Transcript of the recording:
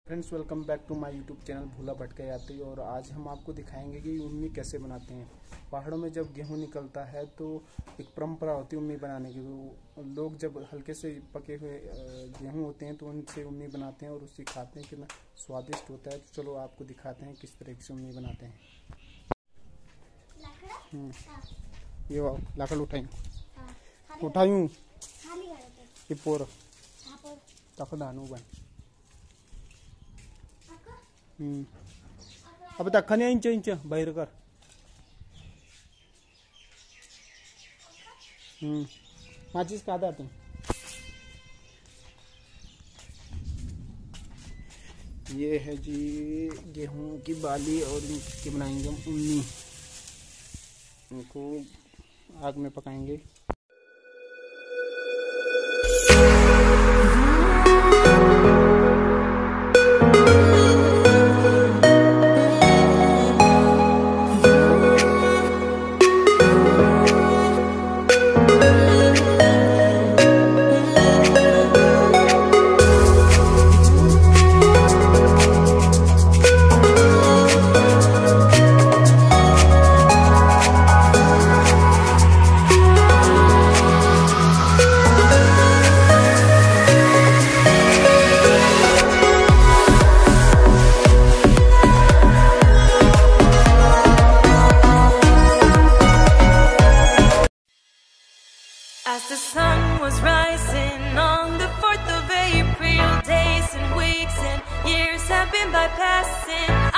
Friends, welcome back to my YouTube channel Bhula Bhatka यात्री। और आज हम आपको दिखाएंगे कि उम्मी कैसे बनाते हैं। पहाड़ों में जब गेहूं निकलता है तो एक परंपरा होती है उम्मी बनाने की। तो लोग जब हल्के से पके हुए गेहूं होते हैं तो उनसे उम्मी बनाते हैं और उससे खाते हैं, कितना स्वादिष्ट होता है। तो चलो आपको दिखाते हैं किस तरह से उम्मी बनाते हैं। ये लाकड़ उठायूं ये पोर दानू बन अब तक इंच बाहर कर माचिस कहा था तुम। ये है जी गेहूं की बाली और इनकी बनाएंगे हम उम्मी। इनको आग में पकाएंगे। As the sun was rising on the 4th of April, days and weeks and years have been by passing.